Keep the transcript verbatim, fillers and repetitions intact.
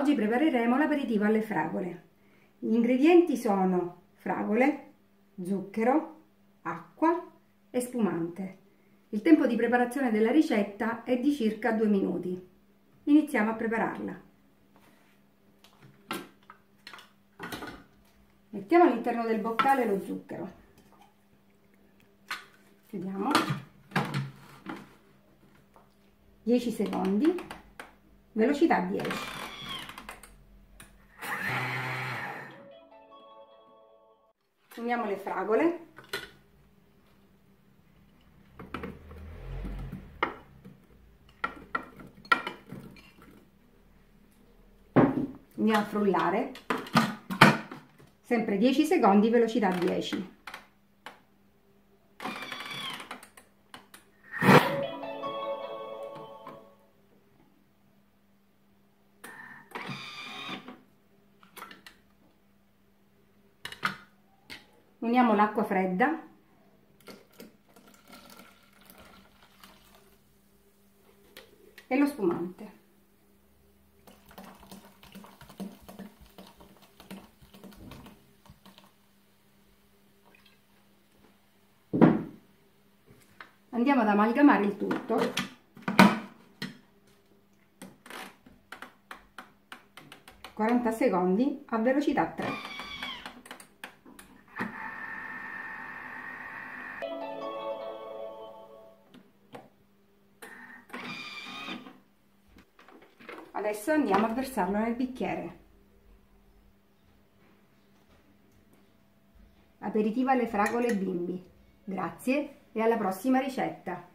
Oggi prepareremo l'aperitivo alle fragole. Gli ingredienti sono fragole, zucchero, acqua e spumante. Il tempo di preparazione della ricetta è di circa due minuti. Iniziamo a prepararla. Mettiamo all'interno del boccale lo zucchero. Chiudiamo. dieci secondi, velocità dieci. Uniamo le fragole. Andiamo a frullare. Sempre dieci secondi, velocità dieci. Uniamo l'acqua fredda e lo spumante. Andiamo ad amalgamare il tutto. quaranta secondi a velocità tre. Adesso andiamo a versarlo nel bicchiere. Aperitivo alle fragole bimbi. Grazie e alla prossima ricetta!